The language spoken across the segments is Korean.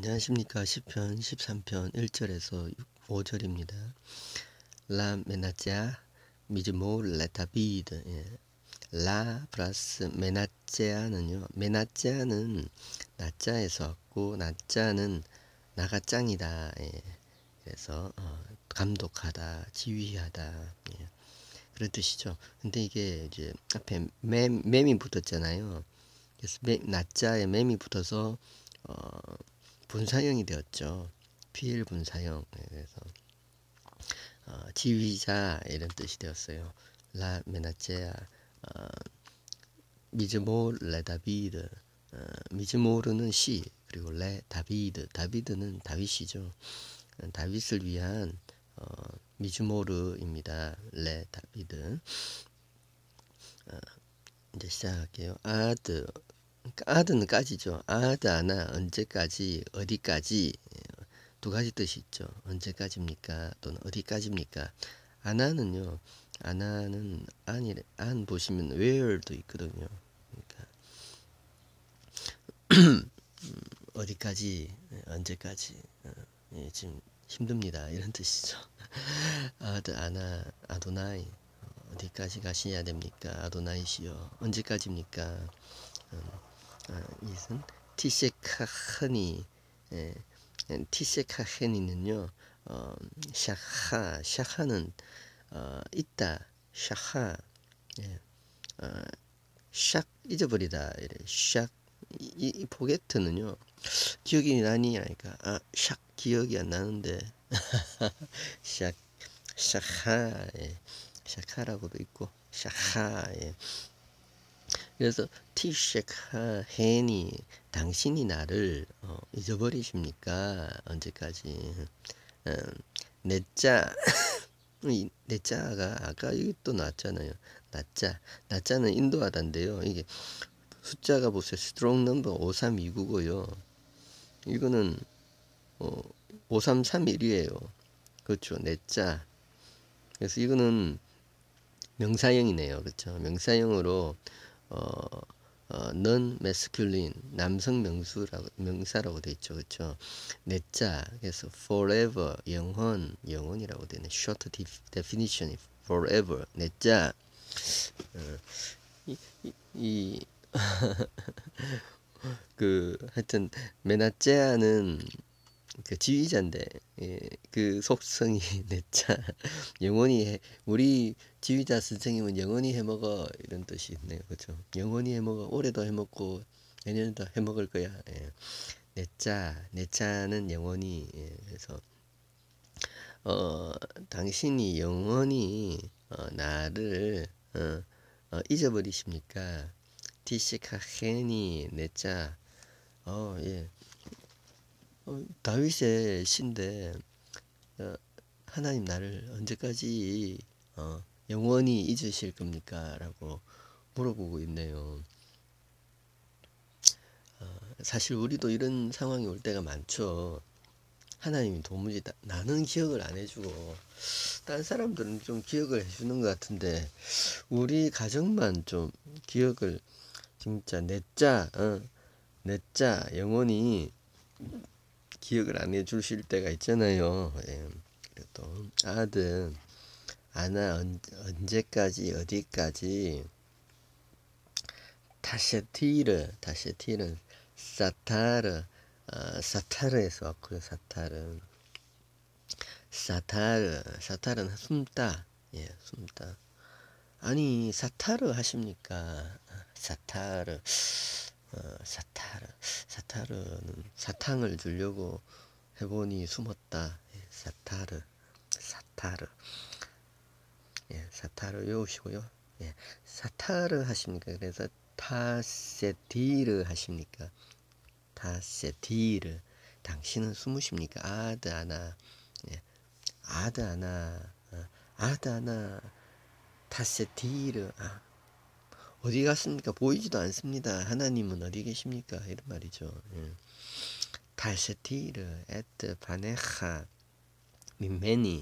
안녕하십니까. 시편 13편 1절에서 5절입니다. 라 메나짜 미즈모 레타비드. 라 플러스 메나짜는요. 메나짜는 나짜에서 왔고 나짜는 나가 짱이다. 그래서 감독하다, 지휘하다. 그런 뜻이죠. 근데 이게 이제 앞에 맴이 붙었잖아요. 그래서 나짜에 맴이 붙어서 분사형이 되었죠. PL 분사형. 그래서 지휘자 이런 뜻이 되었어요. 라 메나체아 미즈모 레 다비드. 미즈모르는 시, 그리고 레 다비드. 다비드는 다윗이죠. 다윗을 위한 미즈모르입니다. 레 다비드. 이제 시작할게요. 아드는 까지죠. 아나 언제까지, 어디까지. 두 가지 뜻이 있죠. 언제까지입니까? 또는 어디까지입니까? 아나는요. 아나는 안 보시면 where도 있거든요. 그러니까 어디까지, 언제까지. 지금 힘듭니다. 이런 뜻이죠. 아나 아도나이. 어디까지 가셔야 됩니까? 아도나이시여. 언제까지입니까? 이것은 티세카흐니. 티세카헤니는요, 샤하는 있다, 샤하, 샥 잊어버리다, 이래. 샥 이 포게트는요, 기억이 나니 하니까 샥 기억이 안 나는데 샥 샤하, 샤카라고도 있고 샤하. 그래서 티셰카 헤니, 당신이 나를 잊어버리십니까? 언제까지? 내짜 내짜가 아까 여기 또 나왔잖아요. 나짜는 인도하다인데요. 이게 숫자가 보세요. 스트롱 넘버 53299고요. 이거는 5331이에요. 그렇죠. 내짜. 그래서 이거는 명사형이네요. 그렇죠. 명사형으로 non masculine, 남성 명사라고 돼 있죠. 그렇죠? 내자. 그래서 forever, 영원이라고 되네. short definition, forever. 내자. 하여튼 메나째아는 그 지휘자인데, 그 속성이 내자. 영원히 우리 지휘자 선생님은 영원히 해먹어, 이런 뜻이 있네요. 그렇죠? 영원히 해먹어. 올해도 해먹고 내년에도 해먹을 거야. 내자는 영원히. 그래서 당신이 영원히 나를 잊어버리십니까? 티시카헤니 내자. 예. 다윗의 시인데 하나님 나를 언제까지 영원히 잊으실 겁니까? 라고 물어보고 있네요. 사실 우리도 이런 상황이 올 때가 많죠. 하나님이 도무지 나는 기억을 안 해주고 다른 사람들은 좀 기억을 해주는 것 같은데 우리 가정만 좀 기억을 진짜 내자 영원히 기억을 안 해주실 때가 있잖아요. 그래도 아나 언제까지, 어디까지. 타셰티르는 사타르에서 왔고요. 사타르는 숨다. 숨다. 아니 사타르 하십니까? 사타르는 사탕을 주려고 해보니 숨었다. 사타르. 사타르 외우시고요. 사타르 하십니까? 그래서 타세티르 하십니까? 타세티르. 당신은 숨으십니까? 아드아나 타세티르. 어디 갔습니까? 보이지도 않습니다. 하나님은 어디 계십니까? 이런 말이죠. 타세티르 에트 바네하 민메니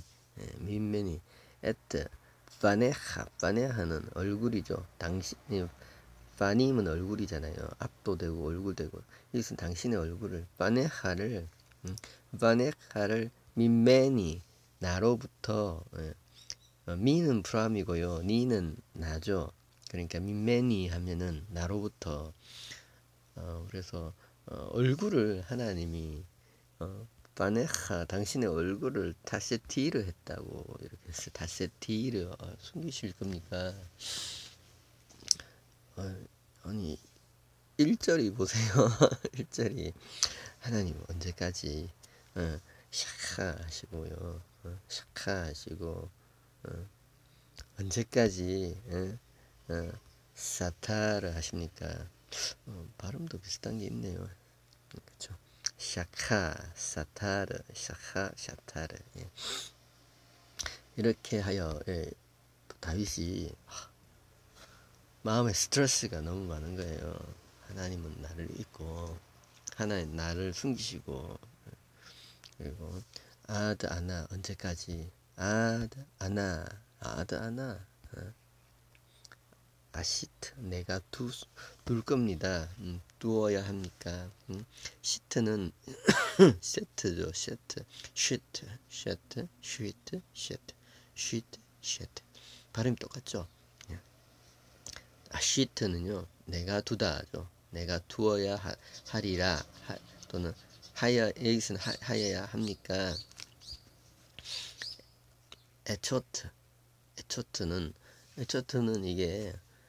에트 바네하는 얼굴이죠. 당신이 파님은 얼굴이잖아요. 앞도 되고 얼굴 되고. 여기서 당신의 얼굴을 바네하를 바네하를 민매니 나로부터 미는 프람이고요. 니는 나죠. 그러니까 민매니 하면은 나로부터 그래서 얼굴을 하나님이 바네하 당신의 얼굴을 타세티르 했다고 이렇게 해서 타세티르 숨기실 겁니까? 아니 1절이 보세요. 1절이 하나님 언제까지 샤카 하시고요. 샤카 하시고 언제까지 사타를 하십니까? 발음도 비슷한 게 있네요. 그렇죠? 샤카 사타르 샤카 샤타르 이렇게 하여 또 다윗이 마음에 스트레스가 너무 많은 거예요. 하나님은 나를 잊고 하나님 나를 숨기시고 그리고 아드 아나 언제까지 아드 아나 아시트 내가 둘 겁니다. 두어야 합니까? 시트는 세트죠. 세트 쉬트 쉐트 쉬트 쉐트 쉬트 쉐트 발음이 똑같죠. 시트는요 내가 두다죠. 내가 두어야 하리라 또는 하여 여기서는 하여야 합니까? 에초트는 이게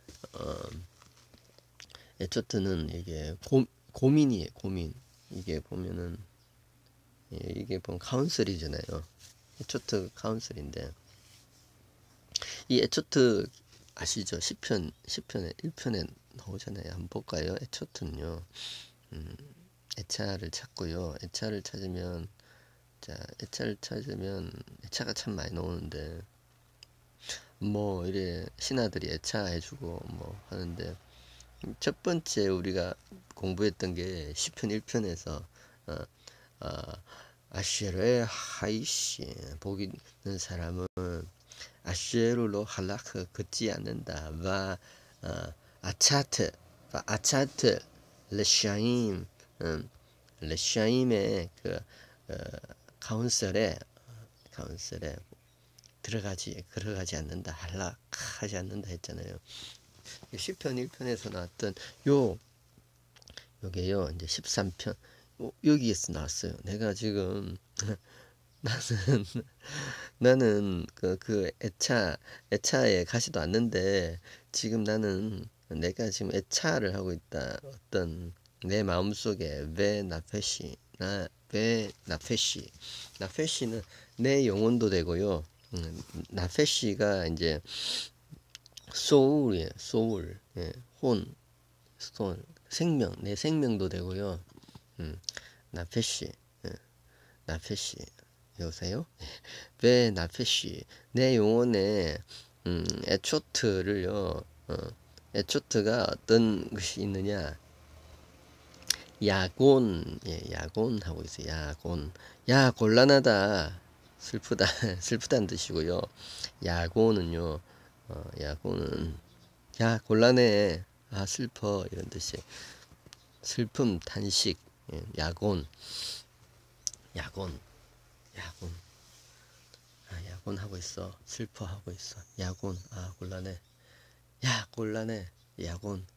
에초트는 이게 고민이에요. 고민. 이게 보면은 이게 보면 카운슬이잖아요. 에초트 카운슬인데 이 에초트 아시죠? 시편에 1편에 나오잖아요. 한번 볼까요? 에초트는요. 애차를 찾고요. 애차를 찾으면 애차가 참 많이 나오는데 뭐 이래 신하들이 애차해주고 뭐 하는데 첫 번째 우리가 공부했던 게 시편 1편에서 아쉐르의 하이시 복 있는 사람은 아쉐르로 할라크 걷지 않는다. 와 아차트 레샤임 레샤임의 그 카운셀에 들어가지 않는다. 할락하지 않는다 했잖아요. 시편 1편에서 나왔던 요게요. 이제 13편 여기에서 나왔어요. 내가 지금 나는 그 애차에 가지도 않는데 지금 나는 내가 지금 애차를 하고 있다. 어떤 내 마음속에 왜 나페시는 내 영혼도 되고요. 나페시가 이제 소울이에요. 소울, 생명, 내 생명도 되고요. 나페시, 나페시, 여보세요? 왜 나페시, 내 영혼에 에초트를요. 에초트가 어떤 것이 있느냐? 야곤 하고 있어요. 야 곤란하다, 슬프다는 뜻이고요. 야곤은요. 야곤은 야 곤란해, 슬퍼 이런 뜻이에요. 슬픔, 탄식, 야곤 하고 있어. 슬퍼하고 있어. 야곤, 곤란해. 야 곤란해. 야곤.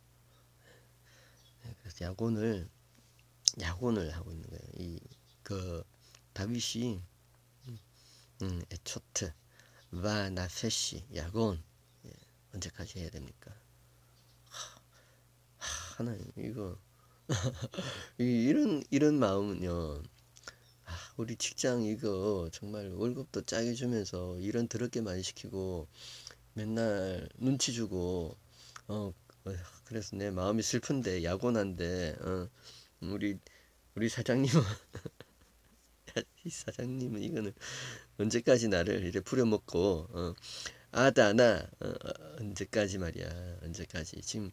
그래서 야곤을 하고 있는 거예요. 그 다윗이 에초트 와 나페시 야곤 언제까지 해야 됩니까? 하나님 이거 이런 마음은요. 우리 직장 이거 정말 월급도 짜게 주면서 이런 더럽게 많이 시키고 맨날 눈치 주고 그래서 내 마음이 슬픈데 야곤한데 우리 사장님은 이 사장님은 이거는 언제까지 나를 이래 부려먹고 아다나 언제까지 말이야. 언제까지 지금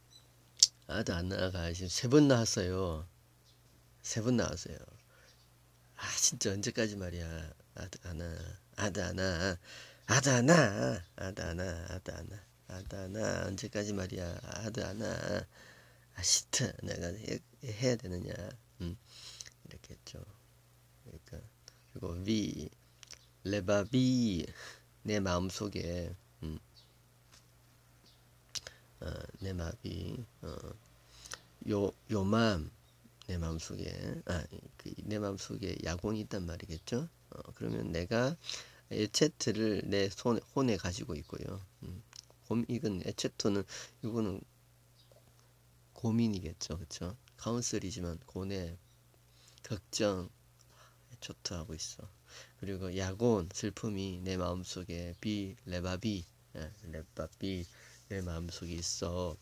아다나가 지금 3번 나왔어요. 3번 나왔어요. 진짜 언제까지 말이야. 아다나 아다나 언제까지 말이야. 아다나 아시트 내가 해야 되느냐. 이렇게 했죠. 그러니까 그리고 위 레바비 내 마음속에 내 마비 요맘 내 마음속에 내 마음속에 야곤이 있단 말이겠죠. 그러면 내가 에체트를 내 혼에 가지고 있고요. 이건 에체토는 이거는 고민이겠죠, 그렇죠? 카운슬이지만 고뇌, 걱정, 에초트 하고 있어. 그리고 야곤 슬픔이 내 마음속에 레바비 내 마음속에 있어.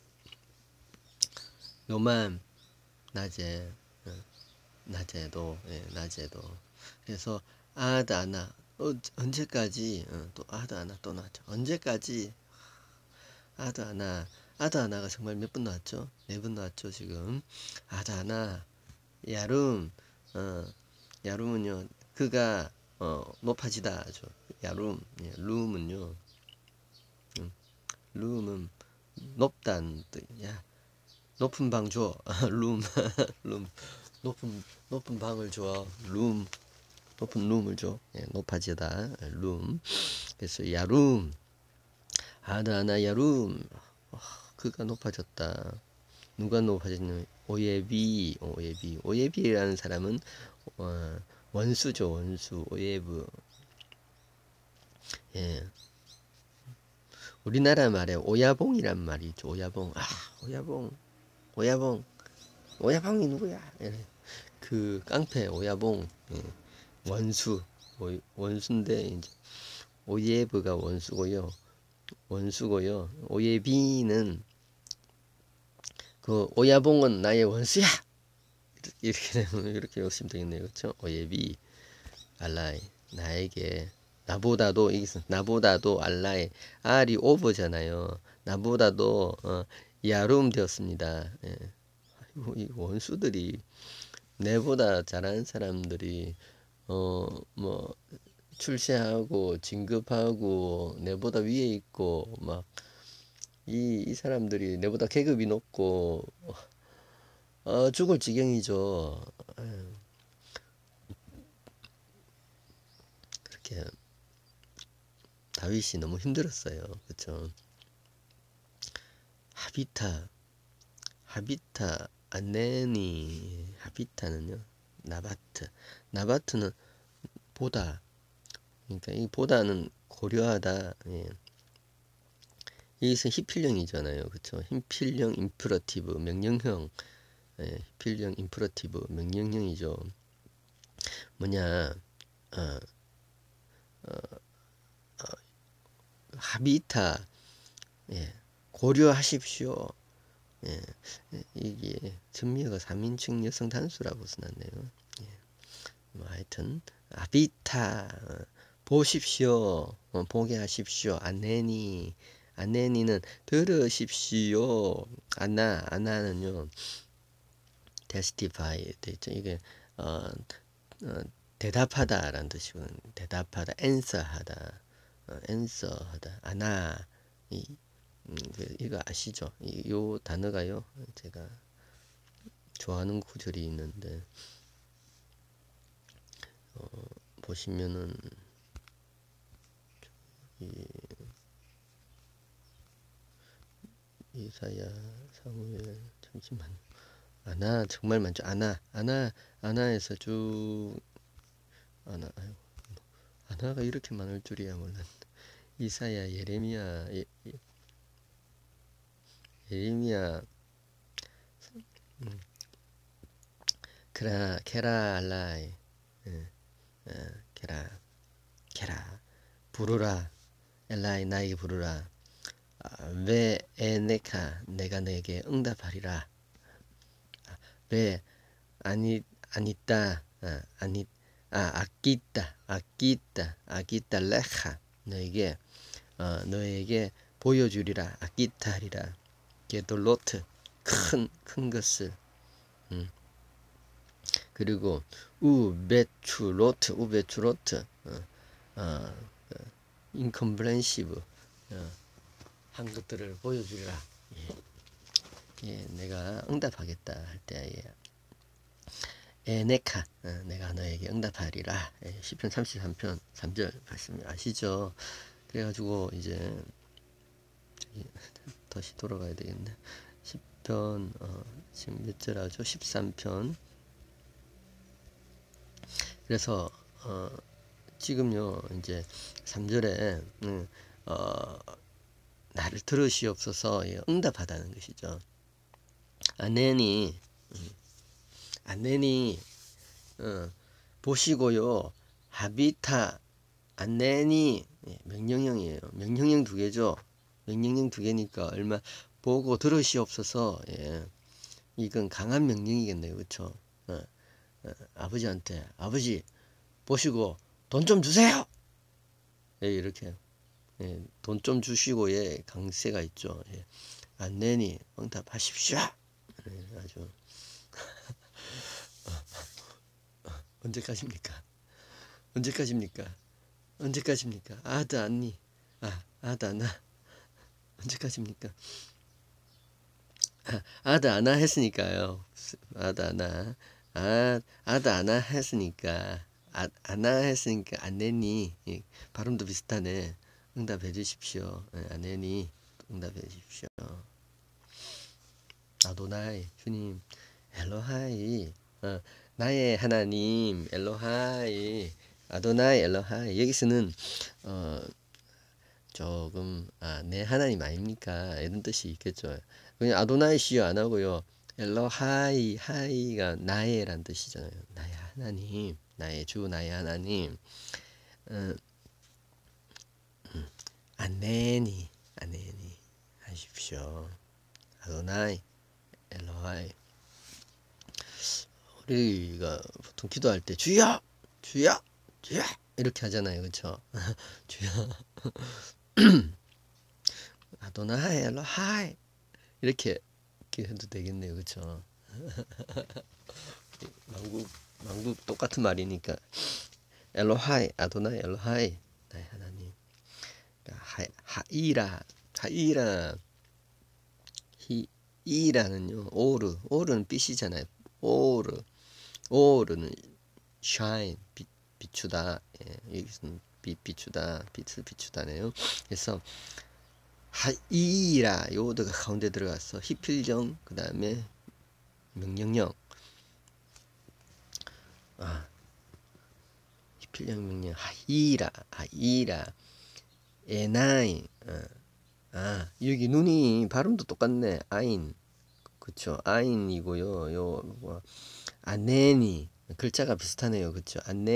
요맘 낮에 낮에도 그래서 아다나 언제까지 또 아다나 또 나왔죠. 언제까지 아다나가 정말 몇 번 나왔죠? 4번 나왔죠 지금. 아다나 야룸은요 그가 높아지다죠. 야룸 룸은요 룸은 높다는 뜻이야. 높은 방 줘. 룸 높은 방을 줘. 높은 룸을 줘. 높아지다. 룸. 그래서 야룸 아다나 야룸 그가 높아졌다. 누가 높아졌냐? 오예비라는 사람은 원수죠. 원수 오예브. 예. 우리나라 말에 오야봉이란 말이 있죠. 오야봉. 오야봉이 누구야? 그 깡패 오야봉. 원수. 원수인데 이제 오예브가 원수고요. 오예비는 그 오야봉은 나의 원수야. 이렇게 되면 이렇게 오시면 되겠네요. 그렇죠? 오예비 알라이 나에게 나보다도 알라의 알이 오버잖아요. 나보다도 야룸 되었습니다. 예. 이 원수들이 내보다 잘하는 사람들이 뭐 출세하고 진급하고 내보다 위에 있고 막 이 사람들이 내보다 계급이 높고 죽을 지경이죠. 그렇게 다윗이 너무 힘들었어요. 그렇죠? 하비타 안네니 하비타는요 나바트는 보다. 그러니까 이 보다는 고려하다. 예. 여기서 히필령이잖아요. 그렇죠? 히필령 임프러티브 명령형. 히필령 임프러티브 명령형이죠. 뭐냐? 하비타 고려하십시오. 이게 전미어가 3인칭 여성 단수라고 써놨네요. 뭐 하여튼 하비타 보십시오. 보게 하십시오. 안내니는 들으십시오. 아나는요 testify 되죠. 이게 대답하다라는 뜻이고 대답하다 answer하다 answer하다 이거 아시죠? 요 단어가요 제가 좋아하는 구절이 있는데 보시면은 이사야 사무엘 잠시만 정말 많죠. 아나에서 쭉 아나가 이렇게 많을 줄이야 몰랐네. 이사야 예레미야 케라 알라이 케라 부르라 엘라이 나에게 부르라 왜 에네카 내가 내게 응답하리라 왜 아니다 아끼다 레카 너에게 보여주리라 아끼타 하리라 게돌로트 큰 것을 그리고 우베추로트 인컴프렌시브 한 것들을 보여주리라. 예, 내가 응답하겠다 할 때, 에네카, 내가 너에게 응답하리라. 시편 33편 3절 말씀 아시죠? 그래가지고 이제 다시 돌아가야 되겠네. 시편 지금 몇 절 하죠? 13편. 그래서 지금요 이제 3절에 나를 들으시옵소서, 응답하다는 것이죠. 아내니 보시고요. 하비타 아내니, 명령형이에요. 명령형 두 개죠. 명령형 두 개니까 얼마 보고 들으시옵소서. 이건 강한 명령이겠네요. 그렇죠? 아버지한테 아버지 보시고 돈 좀 주세요. 이렇게 돈 좀 주시고의 강세가 있죠. 안내니 응답하십시오. 아주 언제까지입니까? 언제까지입니까? 언제까지입니까? 아드 안니, 아드 아나, 언제까지입니까? 아드 아나 했으니까요. 아드 아나, 아드 아나 했으니까, 아나 했으니까 안내니, 발음도 비슷하네. 응답해 주십시오. 안내니 응답해 주십시오. 아도나이, 주님, 엘로하이, 나의 하나님, 엘로하이, 아도나이, 엘로하이. 여기서는 조금 내 하나님 아닙니까? 이런 뜻이 있겠죠. 그냥 아도나이시여 안 하고요. 엘로하이, 하이가 나의란 뜻이잖아요. 나의 하나님, 나의 주, 나의 하나님. 아네니 하십시오. 아도나이, 엘로하이. 우리가 보통 기도할 때 주여, 주여, 주여 이렇게 하잖아요. 그렇죠? 주여. 아도나이, 엘로하이 이렇게 해도 되겠네요. 그렇죠? 만국 똑같은 말이니까 엘로하이, 아도나이, 엘로하이, 나의 하나님. 하이라 이라는요, 오르는 빛이잖아요. 오르는 shine, 비추다. 여기서는 비추다, 빛을 비추다네요. 그래서 하이라 요드가 가운데 들어가서 히필정, 그 다음에 명령형. 히필정 명령. 하이라 에나이. 여기 눈이 발음도 똑같네. 아인, 그쵸? 아인이고요. 안내니 글자가 비슷하네요. 그쵸?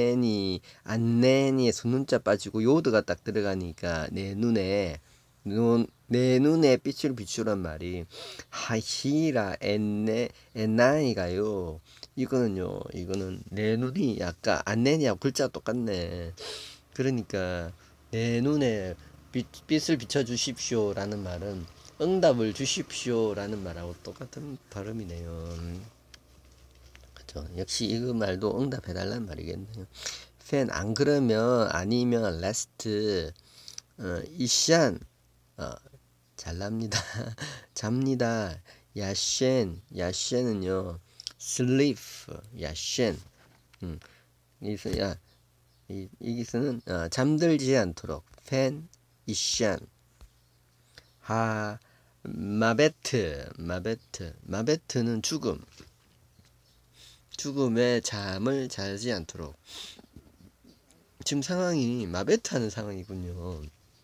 안내니에 손눈자 빠지고 요드가 딱 들어가니까 내 눈에 빛을 비추란 말이 하시라 엔나이가요. 이거는 내 눈이 약간 안내니하고 글자 똑같네. 그러니까 내 눈에 빛을 비춰주십시오 라는 말은 응답을 주십시오 라는 말하고 똑같은 발음이네요. 그죠? 역시 이 말도 응답해 달라는 말이겠네요. 팬 안 그러면 아니면 레스트 이샨 잘납니다. 잡니다. 야셴은요 sleep. 야셴. 여기서는 잠들지 않도록 팬 이샨. 마베트는 죽음의 잠을 자지 않도록. 지금 상황이 마베트하는 상황이군요.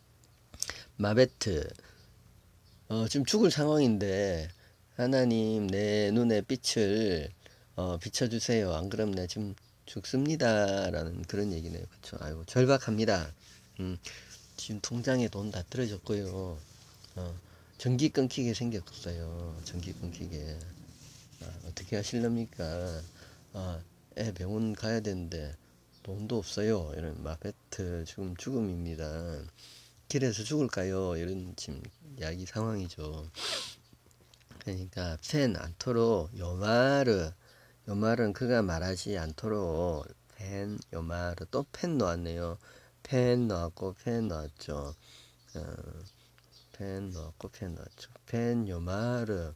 마베트. 지금 죽을 상황인데 하나님 내 눈에 빛을 비춰주세요. 안 그러면 내 지금 죽습니다 라는 그런 얘기네요. 그쵸? 아이고 절박합니다. 지금 통장에 돈 다 떨어졌고요. 전기 끊기게 생겼어요. 전기 끊기게. 어떻게 하실랍니까? 애 병원 가야 되는데 돈도 없어요. 이런 마베트 지금 죽음입니다. 길에서 죽을까요? 이런 지금 이야기 상황이죠. 그러니까 펜 않도록 요말은 그가 말하지 않도록 펜 요마르. 또 펜 놓았네요. 펜 놓았고 펜 놓았죠. 펜 넣었고 펜 넣었죠. 펜 요마르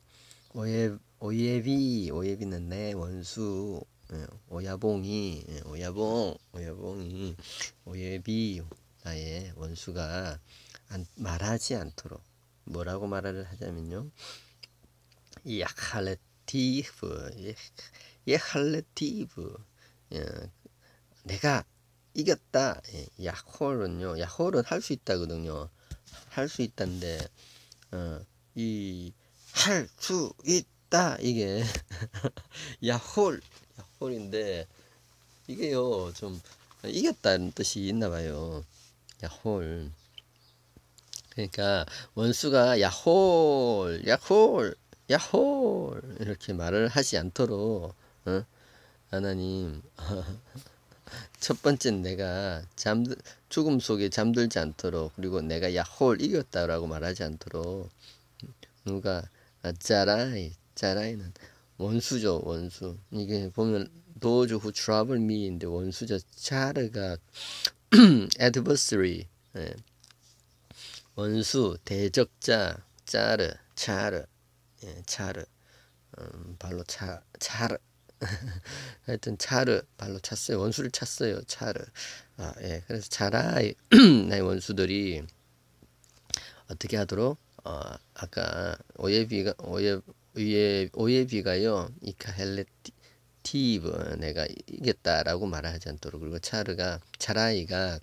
오예비는 내 원수. 오야봉이 오야봉이 오예비 나의 원수가 말하지 않도록 뭐라고 말을 하자면요. 야할레티브 내가 이겼다. 야홀은 할 수 있다거든요. 할 수 있다인데 이 할 수 있다 이게 야홀인데 이게요 좀 이겼다는 뜻이 있나봐요. 야홀. 그러니까 원수가 야홀 이렇게 말을 하지 않도록 하나님 첫 번째는 내가 죽음 속에 잠들지 않도록, 그리고 내가 야홀 이겼다라고 말하지 않도록. 누가 짜라이는 원수죠. 원수. 이게 보면 those who trouble me인데 원수죠. 차르가 adversary, 원수, 대적자. 차르 발로 차르 하여튼 차르 발로 찼어요. 원수를 찼어요. 차르. 그래서 차라이 나의 원수들이 어떻게 하도록 아까 오예비가요 이카헬레티브 내가 이겼다라고 말하지 않도록. 그리고 차라이가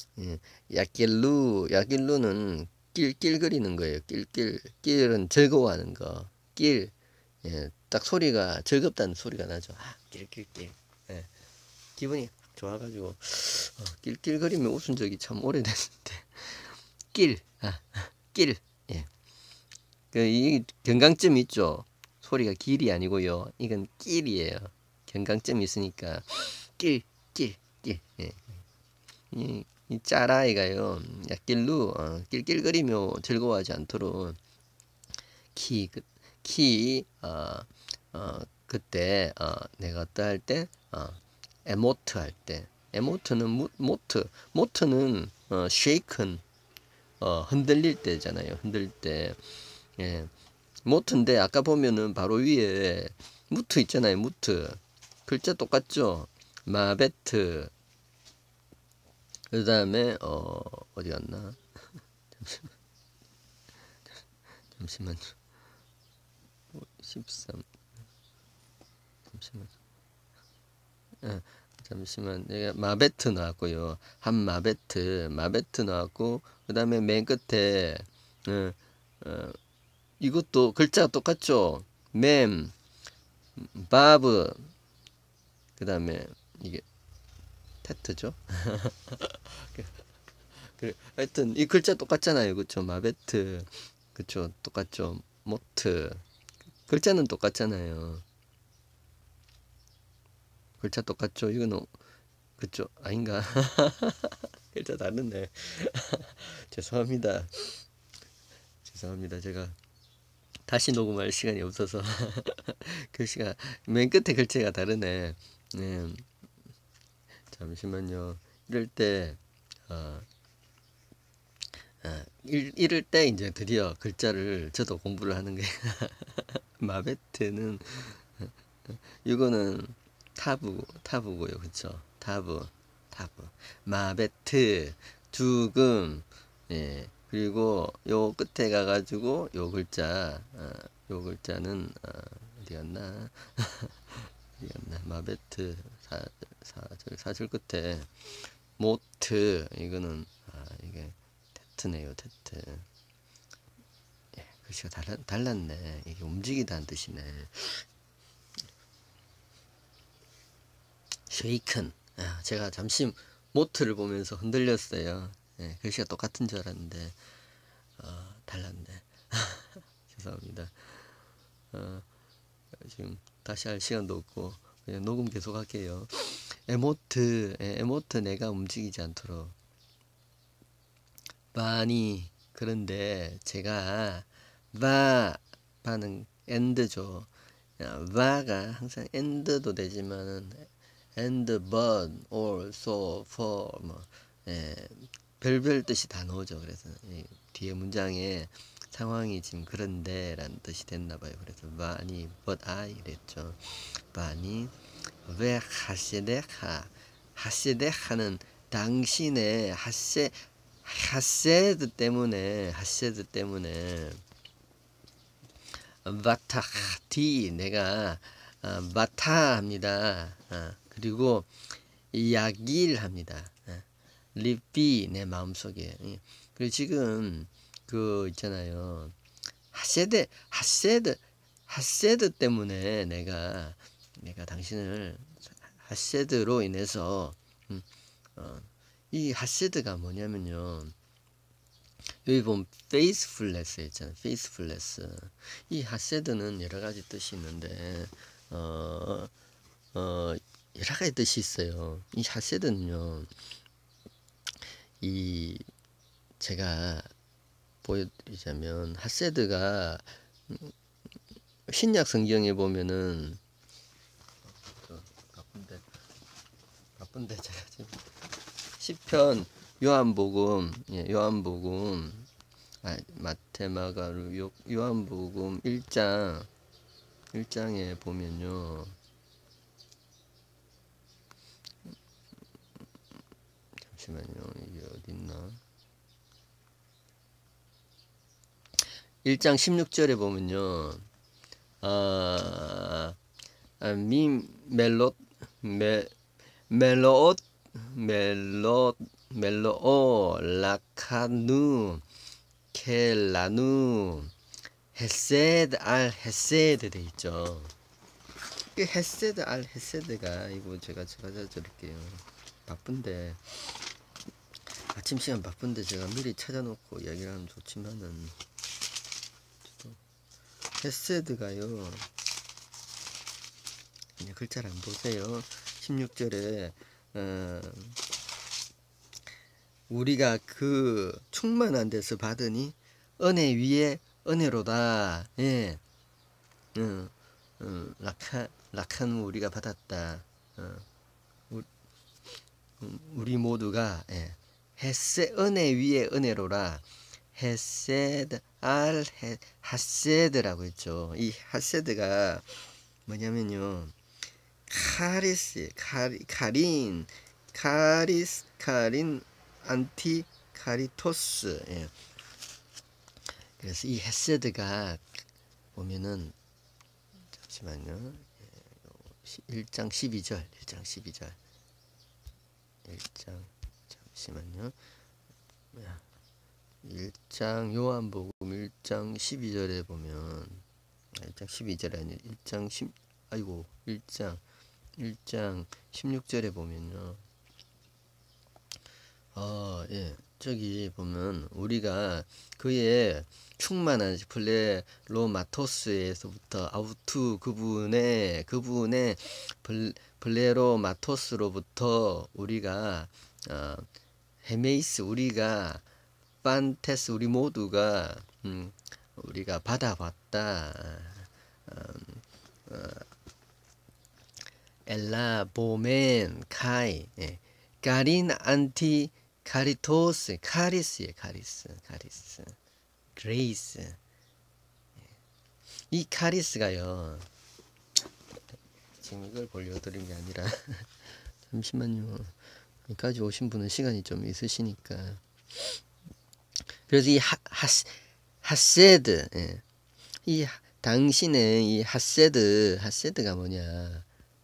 야길루는 낄 그리는 거예요. 낄은 즐거워하는 거. 딱 소리가 즐겁다는 소리가 나죠. 낄. 기분이 좋아가지고 낄거리며 웃은 적이 참 오래됐는데 낄. 이 경강점이 있죠. 소리가 길이 아니고요. 이건 낄이에요. 경강점이 있으니까 낄. 이 짜라이가요. 야길루 낄낄거리며 즐거워하지 않도록 그때 내가 어떠할 때 에모트 할 때. 에모트는 모트는 shaken 흔들릴 때잖아요. 흔들 때. 모트인데 아까 보면은 바로 위에 무트 있잖아요. 무트 글자 똑같죠. 마베트. 그 다음에 어디 갔나? 잠시만요. 13 잠시만. 내가 마베트 나왔고요. 한 마베트 나왔고, 그 다음에 맨 끝에 이것도 글자가 똑같죠. 맴, 바브, 그 다음에 이게 테트죠. 하여튼 이 글자 똑같잖아요. 그쵸. 마베트. 그쵸. 똑같죠. 모트. 글자는 똑같잖아요. 글자 똑같죠. 이거는 그쵸. 아닌가. 글자 다르네. 죄송합니다. 제가 다시 녹음할 시간이 없어서 글씨가 맨 끝에 글자가 다르네. 잠시만요. 이럴 때 이럴 때 이제 드디어 글자를 저도 공부를 하는 게 마베트는 이거는 타부고요. 그쵸. 타부. 마베트 두금. 그리고 요 끝에 가가지고 요 글자는 어디였나? 마베트 사줄 끝에 모트. 이거는 이게 테트네요. 테트. 글씨가 달랐네. 이게 움직이다는 뜻이네. 쉐이큰. 제가 잠시 모트를 보면서 흔들렸어요. 글씨가 똑같은 줄 알았는데 달랐네. 죄송합니다. 지금 다시 할 시간도 없고 그냥 녹음 계속 할게요. 에모트 내가 움직이지 않도록. 바니. 그런데 제가 바는 엔드죠. 바가 항상 엔드도 되지만은 and but also for 별별 뜻이 다 나오죠. 그래서 뒤에 문장에 상황이 지금 그런데 라는 뜻이 됐나 봐요. 그래서 바니 but I 이랬죠. 바니 왜 하세데하는 당신의 하세드 때문에 바타티 내가 바타 합니다. 그리고 야길 합니다. 리피 내 마음속에. 그리고 지금 그 있잖아요. 하세드 때문에 내가 당신을 하세드로 인해서 이 하세드가 뭐냐면요. 여기 보면 faithfulness 있잖아요. faithfulness. 이 하세드는 여러 가지 뜻이 있는데 여러 가지 뜻이 있어요. 이 하세드는요. 이 제가 보여드리자면 하세드가 신약 성경에 보면은 바쁜데 제가 지금 시편 요한복음 마태 마가로 요한복음 1장에 보면요. 잠시만요. 이게 어딨나? 1장 16절에 보면요. 멜로오 라카누 켈라누 헤세드 알 헤세드 돼 있죠. 이 헤세드 알 헤세드가 이거 제가 찾아드릴게요. 바쁜데 아침 시간 바쁜데 제가 미리 찾아놓고 이야기를 하면 좋지만은 헤세드가요. 그냥 글자를 안 보세요. 16절에 우리가 그 충만한 데서 받으니 은혜 위에 은혜로다. 예. 락한 우리가 받았다. 우리 모두가 은혜 위에 은혜로라. 헤세드 알 하세드라고 했죠. 이 하세드가 뭐냐면요. 카린 안티 카리토스. 예. 그래서 이 헤세드가 보면은 잠시만요. 1장 12절. 1장 잠시만요. 1장 요한복음 1장 12절에 보면 1장 12절이 아니라 1장 16절에 보면요. 저기 보면 우리가 그의 충만한 플레로마토스에서부터 아우투 그분의 플레로마토스로부터 우리가 헤메이스 우리가 판테스 우리 모두가 우리가 받아봤다. 엘라 보멘 카이 가린 안티 카리토스 카리스 그레이스. 이 카리스가요. 지금 이걸 보려드린 게 아니라 잠시만요. 여기까지 오신 분은 시간이 좀 있으시니까. 그래서 이 하세드 이 당신의 이 하세드가 뭐냐?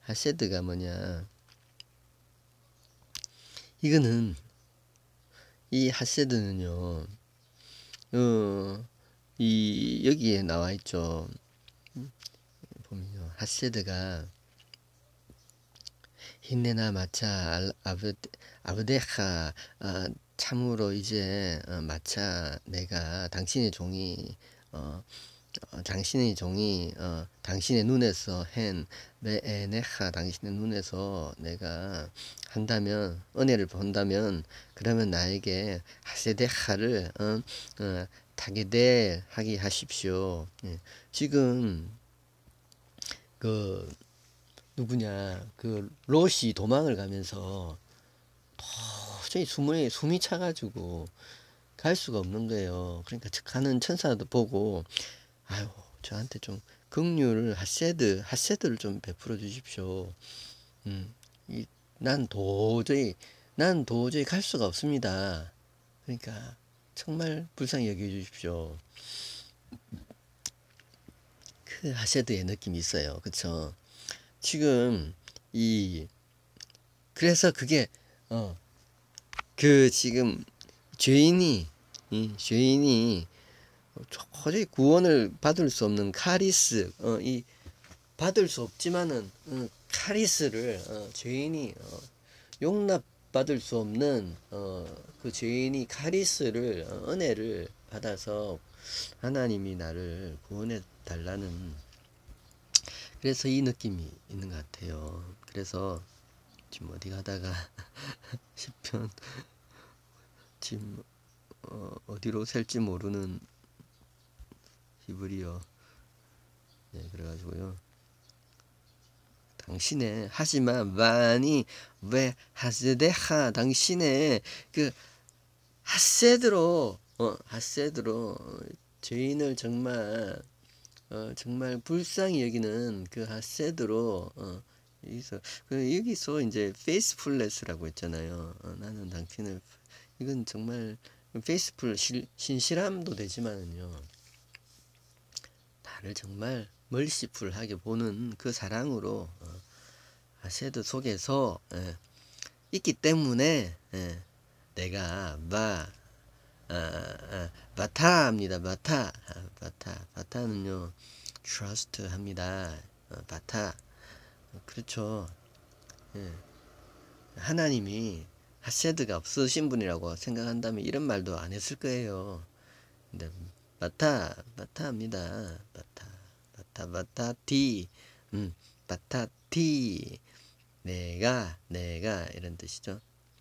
이거는 이 하세드는요. 이 여기에 나와 있죠. 보면요. 하세드가 힌네나 마차 아브데카 참으로 이제 마차 내가 당신의 종이 당신의 눈에서 메에네하 당신의 눈에서 내가 한다면 은혜를 본다면 그러면 나에게 하세데하를 타게델 하게 하십시오. 지금 그 누구냐 그 롯이 도망을 가면서 도저히 숨이 차가지고 갈 수가 없는 거예요. 그러니까 가는 천사도 보고 아유 저한테 좀 긍휼을 하세드를 좀 베풀어 주십시오. 이, 난 도저히 갈 수가 없습니다. 그러니까 정말 불쌍히 여겨 주십시오. 그 하세드의 느낌이 있어요. 그쵸? 지금 그래서 그게 지금 죄인이 도저히 구원을 받을 수 없는 카리스 받을 수 없지만은 카리스를 죄인이 용납받을 수 없는 그 죄인이 카리스를 은혜를 받아서 하나님이 나를 구원해 달라는 그래서 이 느낌이 있는 것 같아요. 그래서 지금 어디 가다가 10편 지금 어디로 셀지 모르는 히브리어 그래가지고요. 당신의 하지만 많이 왜 하세데하 당신의 그 하세드로 죄인을 정말 정말 불쌍히 여기는 그 하세드로 여기서 이제 페이스풀레스라고 했잖아요. 나는 당신을 이건 정말 페이스풀 신실함도 되지만은요. 나를 정말 멀시풀하게 보는 그 사랑으로 하세드 속에서 있기 때문에 내가 바타입니다. 바타는요 trust 합니다. 바타 그렇죠. 하나님이 하세드가 없으신 분이라고 생각한다면 이런 말도 안 했을 거예요. 근데 바타입니다. 바타티 바타티 내가 이런 뜻이죠.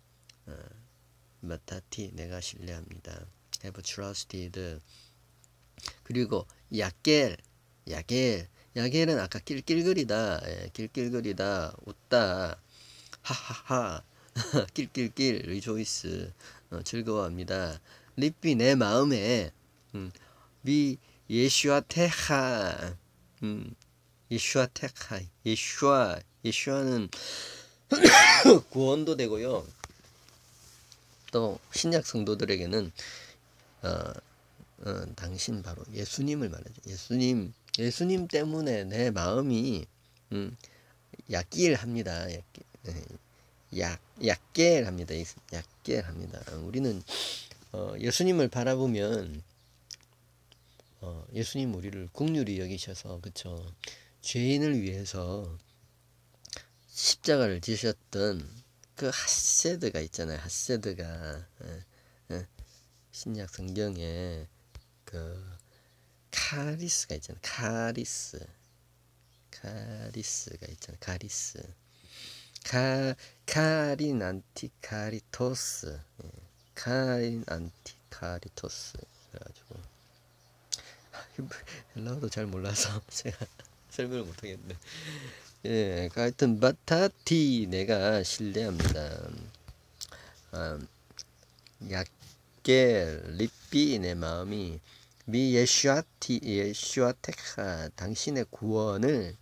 바타티 내가 신뢰합니다. have trusted. 그리고 야겔은 아까 낄낄거리다 낄낄거리다 웃다 하하하 낄낄낄 리조이스 즐거워합니다. 리삐 내 마음에 미 예슈아테하 예슈아는 구원도 되고요. 또 신약 성도들에게는 당신 바로 예수님을 말하죠. 예수님 때문에 내 마음이 약길합니다. 약겔합니다. 약겔합니다. 우리는 예수님을 바라보면 예수님 우리를 긍휼히 여기셔서 그쵸 죄인을 위해서 십자가를 지셨던 그 하세드가 있잖아요. 하세드가 신약 성경에 그 카리스가 있잖아요. 카리스가 있잖아요. 카린 안티카리토스 카린 안티카리토스 그래가지고 헬라어도 잘 몰라서 제가 설명을 못하겠네. 하여튼 바타티 내가 신뢰합니다. 약겔 리삐 내 마음이 미 예슈아테카 당신의 구원을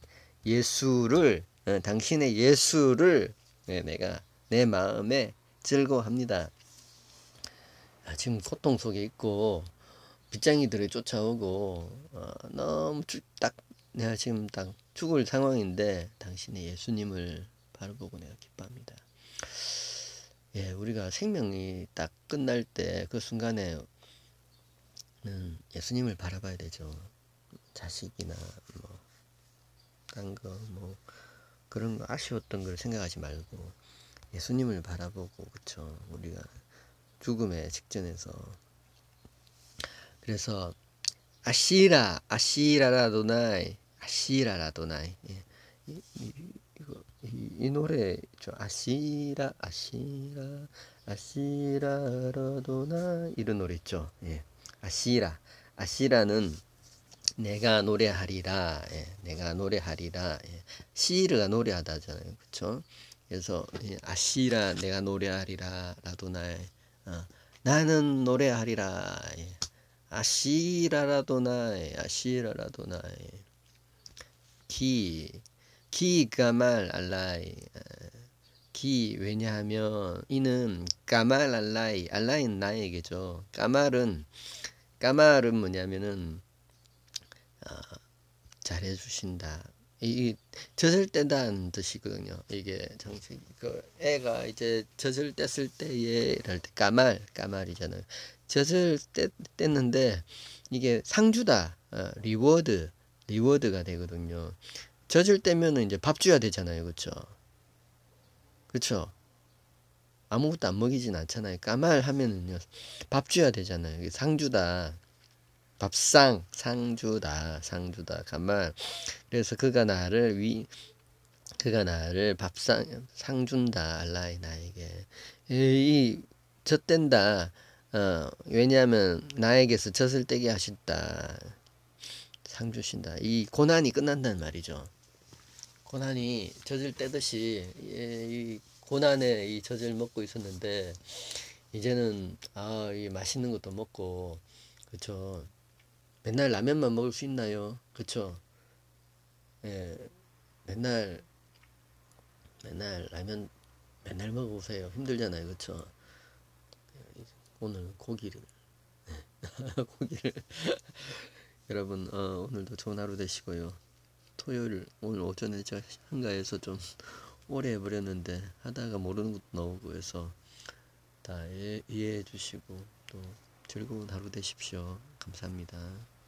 당신의 예수를 내가 내 마음에 즐거워합니다. 지금 고통 속에 있고 빗장이들을 쫓아오고 너무 내가 지금 딱 죽을 상황인데 당신의 예수님을 바라보고 내가 기뻐합니다. 우리가 생명이 딱 끝날 때 그 순간에 예수님을 바라봐야 되죠. 자식이나 딴 거 그런 거 아쉬웠던 걸 생각하지 말고 예수님을 바라보고 그쵸 우리가 죽음의 직전에서 그래서 아시라라도나이 이 노래 저 아시라라도나 이런 노래 있죠. 아시라는 내가 노래하리라. 내가 노래하리라. 시르가 노래하다잖아요. 그쵸? 그래서 아시라 내가 노래하리라 라도나이 나는 노래하리라. 예. 아시라라도나이, 아시라라도나이. 기, 가말 알라이. 기, 왜냐하면 이는 까말 알라이, 알라이는 나에게죠. 까말은 뭐냐면은 잘해주신다. 이 젖을 떼다는 뜻이거든요. 이게 정식 그 애가 이제 젖을 뗐을 때에 이럴 때 까말이잖아요. 젖을 뗐는데 이게 상주다. 리워드가 되거든요. 젖을 떼면은 이제 밥 줘야 되잖아요. 그쵸? 그쵸? 아무것도 안 먹이진 않잖아요. 까말 하면은요 밥 줘야 되잖아요. 이게 상주다. 상주다 가만. 그래서 그가 나를 상준다 알라이 나에게. 이 젖댄다. 왜냐하면 나에게서 젖을 떼게 하신다. 상 주신다. 이 고난이 끝난다는 말이죠. 고난이 젖을 떼듯이 이 고난에 이 젖을 먹고 있었는데 이제는 이 맛있는 것도 먹고, 그쵸? 맨날 라면만 먹을 수 있나요? 그쵸? 예, 맨날 라면 맨날 먹어보세요. 힘들잖아요. 그쵸? 오늘 고기를 고기를 여러분 오늘도 좋은 하루 되시고요. 토요일 오늘 오전에 제가 한가해서 좀 오래 해버렸는데 하다가 모르는 것도 나오고 해서 다 이해해 주시고 또 즐거운 하루 되십시오. 감사합니다.